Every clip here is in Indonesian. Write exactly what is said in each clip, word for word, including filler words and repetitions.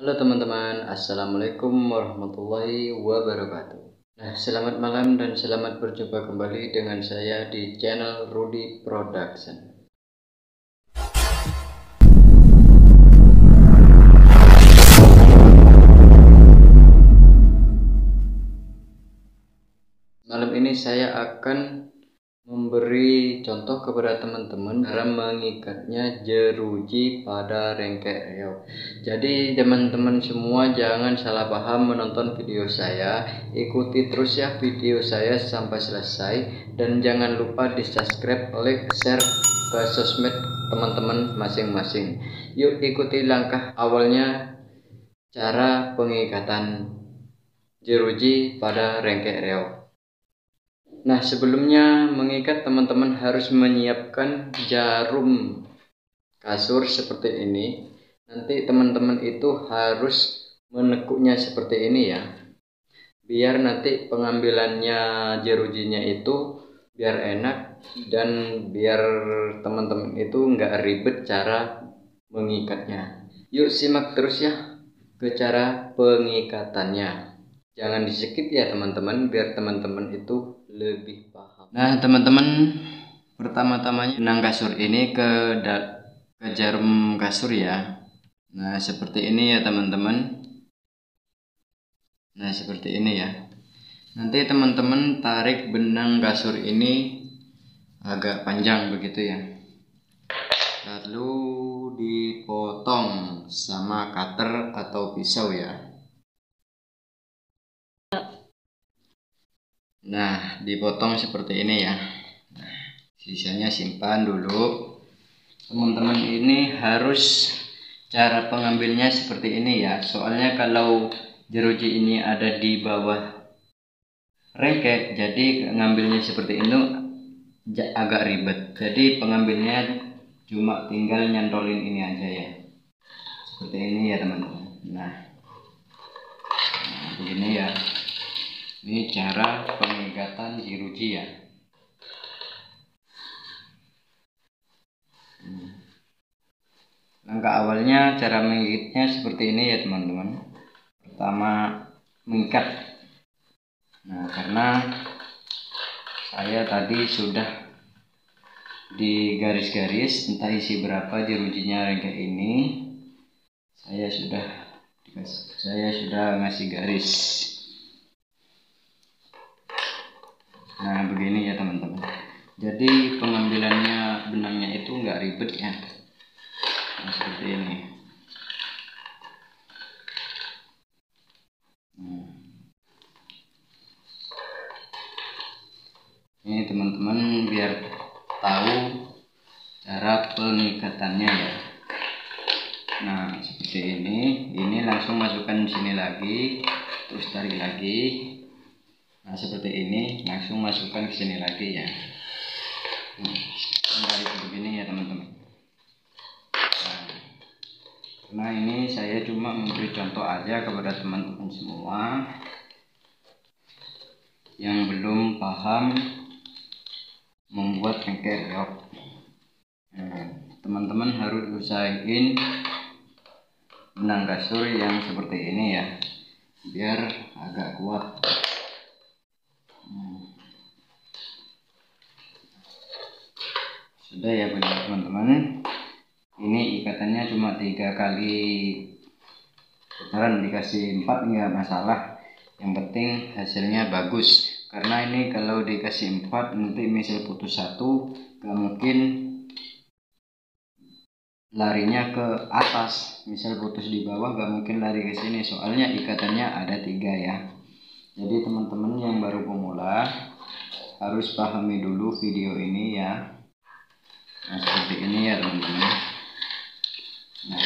Halo teman-teman, Assalamualaikum warahmatullahi wabarakatuh. Nah, selamat malam dan selamat berjumpa kembali dengan saya di channel Rudy Production. Malam ini saya akan memberi contoh kepada teman-teman cara mengikatnya jeruji pada rengkek reog. Jadi teman-teman semua jangan salah paham menonton video saya, ikuti terus ya video saya sampai selesai, dan jangan lupa di subscribe, like, share ke sosmed teman-teman masing-masing. Yuk ikuti langkah awalnya cara pengikatan jeruji pada rengkek reog. Nah, sebelumnya mengikat teman-teman harus menyiapkan jarum kasur seperti ini. Nanti teman-teman itu harus menekuknya seperti ini ya, biar nanti pengambilannya jerujinya itu biar enak dan biar teman-teman itu nggak ribet cara mengikatnya. Yuk simak terus ya ke cara pengikatannya. Jangan di skip ya teman-teman, biar teman-teman itu lebih paham. Nah teman-teman, pertama-tamanya benang kasur ini ke, ke jarum kasur ya. Nah seperti ini ya teman-teman. Nah seperti ini ya. Nanti teman-teman tarik benang kasur ini agak panjang begitu ya. Lalu dipotong sama cutter atau pisau ya. Nah, dipotong seperti ini ya. Nah, sisanya simpan dulu. Teman-teman ini harus cara pengambilnya seperti ini ya. Soalnya kalau jeruji ini ada di bawah rengkek, jadi ngambilnya seperti ini agak ribet. Jadi pengambilnya cuma tinggal nyantolin ini aja ya. Seperti ini ya teman-teman. Nah, nah begini ya. Ini cara pengikatan jeruji ya. Langkah awalnya cara mengikatnya seperti ini ya teman-teman. Pertama mengikat. Nah karena saya tadi sudah di garis-garis entah isi berapa jerujinya rengkek ini, saya sudah saya sudah ngasih garis. Nah begini ya teman-teman. Jadi pengambilannya benangnya itu nggak ribet ya. Nah, seperti ini. Nah. Ini teman-teman biar tahu cara pengikatannya ya. Nah seperti ini. Ini langsung masukkan sini lagi, terus tarik lagi. Nah seperti ini, langsung masukkan ke sini lagi ya. Nah, tarik begini ya teman-teman. Nah, karena ini saya cuma memberi contoh aja kepada teman-teman semua yang belum paham membuat rengkek reog. Teman-teman nah, harus usahain benang kasur yang seperti ini ya, biar agak kuat. Sudah ya teman-teman, ini ikatannya cuma tiga kali putaran, dikasih empat nggak masalah, yang penting hasilnya bagus. Karena ini kalau dikasih empat nanti misal putus satu, gak mungkin larinya ke atas. Misal putus di bawah gak mungkin lari ke sini, soalnya ikatannya ada tiga ya. Jadi teman-teman yang baru pemula harus pahami dulu video ini ya. Nah seperti ini ya teman-teman. Nah,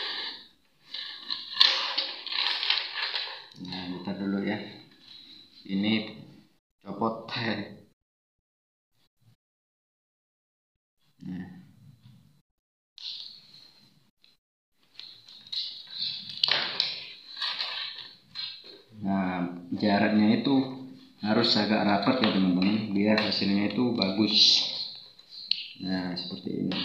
nah kita dulu ya. Ini copot. Nah. Nah jaraknya itu harus agak rapat ya teman-teman, biar hasilnya itu bagus. Nah seperti ini.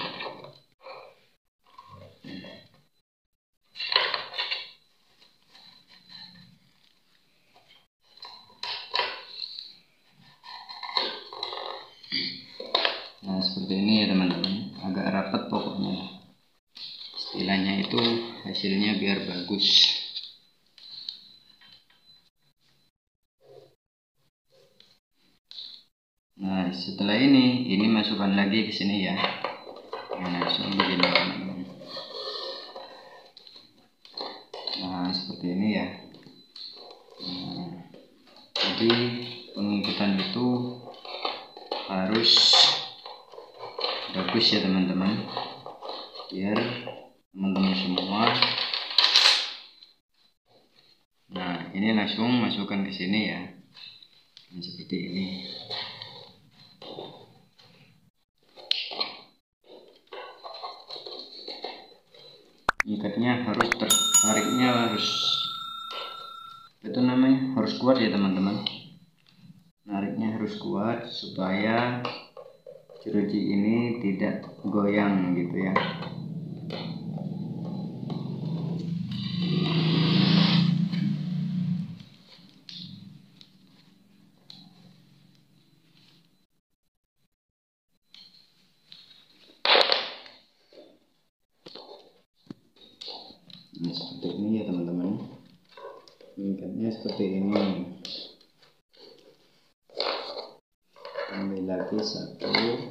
itu hasilnya biar bagus. Nah, setelah ini ini masukkan lagi ke sini ya. Nah, langsung begini teman-teman. Nah, seperti ini ya. Nah, jadi pengikutan itu harus bagus ya teman-teman, biar teman-teman semua. Nah, ini langsung masukkan ke sini ya. Nah, seperti ini. Ikatnya harus tertariknya harus itu namanya harus kuat ya teman-teman. Nariknya harus kuat supaya jeruji ini tidak goyang gitu ya. Nah, seperti ini ya teman-teman. Ikatnya seperti ini. Ambil lagi satu.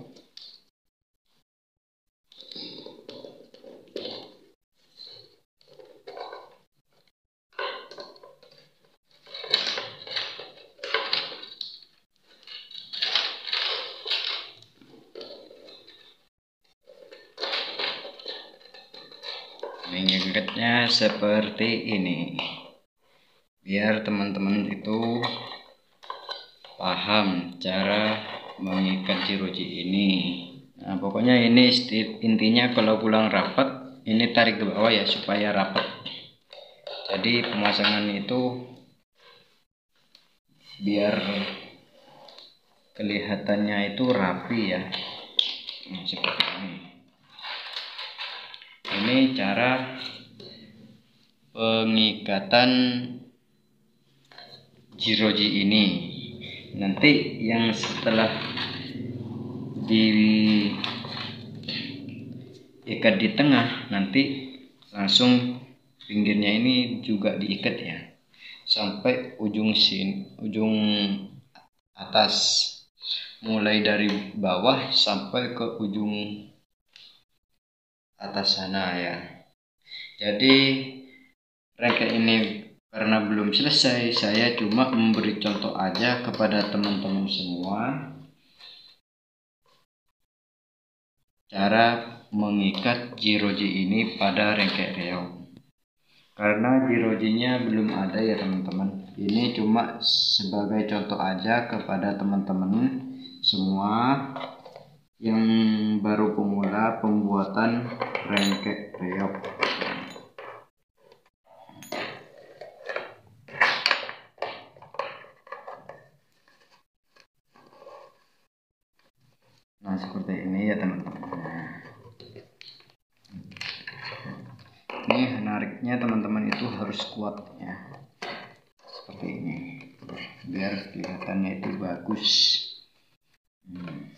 Mengikatnya seperti ini, biar teman-teman itu paham cara mengikat jeruji ini. Nah, pokoknya ini intinya kalau pulang rapat, ini tarik ke bawah ya supaya rapat. Jadi pemasangan itu biar kelihatannya itu rapi ya. Nah, seperti ini. Ini cara pengikatan jeruji ini. Nanti yang setelah diikat di tengah, nanti langsung pinggirnya ini juga diikat ya, sampai ujung sini, ujung atas, mulai dari bawah sampai ke ujung atas sana ya. Jadi rengket ini karena belum selesai, saya cuma memberi contoh aja kepada teman-teman semua cara mengikat jeruji ini pada rengket reog. Karena jerujinya belum ada ya teman-teman, ini cuma sebagai contoh aja kepada teman-teman semua yang baru pemula pembuatan rengket reog. Nah, seperti ini ya teman-teman. Ini nariknya teman-teman itu harus kuat ya, seperti ini, biar kelihatannya itu bagus. hmm.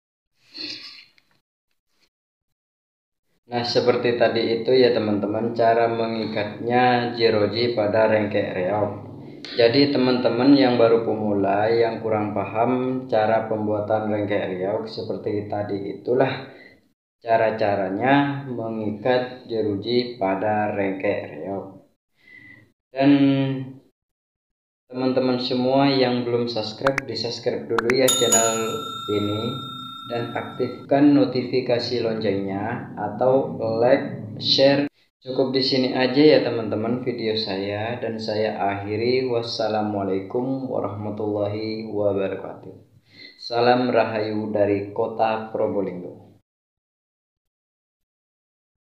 Nah, seperti tadi itu ya teman-teman cara mengikatnya jeruji pada rengket reog. Jadi teman-teman yang baru pemula yang kurang paham cara pembuatan rengket reog seperti tadi itulah cara-caranya mengikat jeruji pada rengket reog. Dan teman-teman semua yang belum subscribe, di subscribe dulu ya channel ini dan aktifkan notifikasi loncengnya atau like, share. Cukup di sini aja ya teman-teman video saya, dan saya akhiri. Wassalamualaikum warahmatullahi wabarakatuh. Salam Rahayu dari Kota Probolinggo.